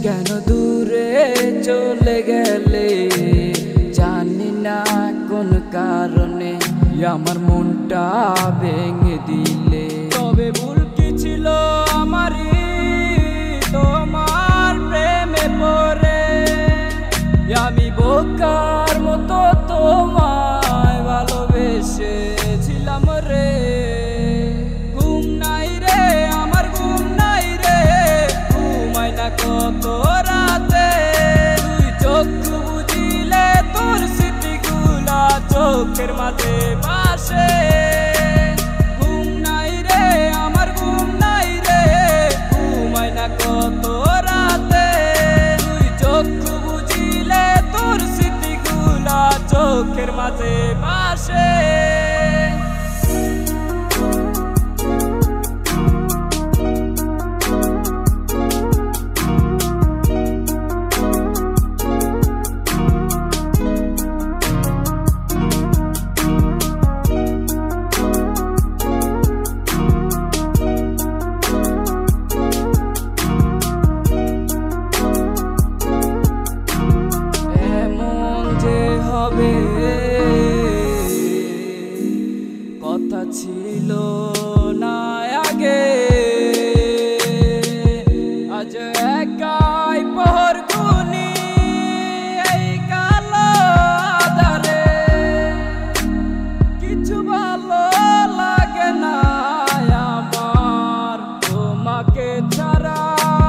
কেন দূরে চলে গেলে জানি না কোন কারণে আমার মনটা ভেঙে দিলে। তবে ভুল কি ছিল আমারই তোমার প্রেমে পড়ে, আমি বোকার মতো তোমায় ভালোবেসেছিলাম রে। ঘুম নাই রে আমার ঘুম নাই রে, ঘুমাই না কত রাতে, তুই চক্ষু বুঝিলে তোর স্মৃতিগুলা চোখের মাঝে ভাসে। ঘুম নাই রে আমার ঘুম নাই রে, ঘুমাই না কত রাতে, তুই চক্ষু বুঝিলে তোর স্মৃতিগুলা চোখের মাঝে ভাসে। কথা ছিল না আগে, আজ একাই পহর গুনি এই কালো আধারে, কিছু ভালো লাগে না আমার তোমাকে ছাড়া,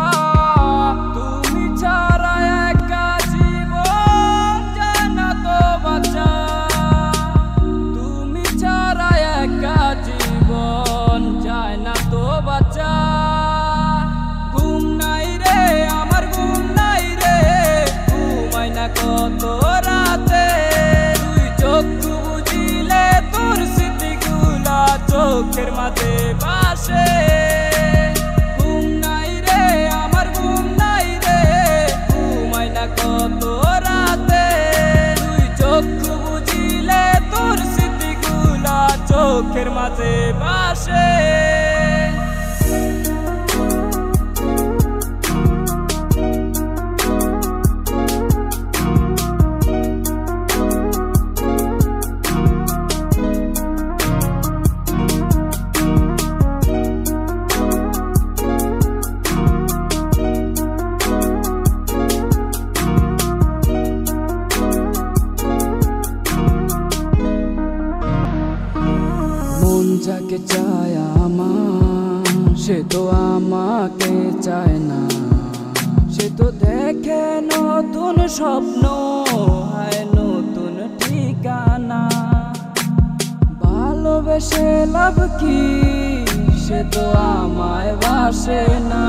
তুমি ছাড়া একা জীবন যায় না তো বাঁচা, তুমি ছাড়া একা জীবন যায় না তো বাঁচা। ঘুম নাই রে আমার ঘুম নাই রে, ঘুমাই না কত রাতে, তুই চক্ষু বুঝিলে তোর স্মৃতিগুলা চোখের মাঝে ভাসে। ঘুম নাই রে আমার ঘুম নাই রে, ঘুমাই না কত রাতে, তুই চক্ষু বুঝিলে তোর স্মৃতিগুলা চোখের মাঝে ভাসে। মন যাকে চায় আমার সে তো আমাকে চায় না, সে তো দেখে নতুন স্বপ্ন হয় নতুন ঠিকানা। ভালোবেসে লাভ কি সে তো আমায় বাসে না,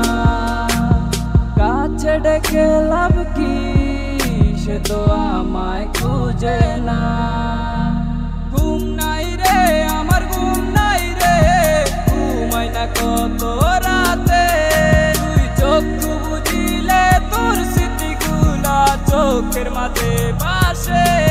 কাছে ডেকে লাভ কি সে তো আমায় খুঁজে না। ঘুম নাই রে আমার ঘুম নাই রে, ঘুমাই না কত রাতে, তুই চক্ষু বুঝিলে তোর স্মৃতিগুলা চোখের মাঝে ভাসে।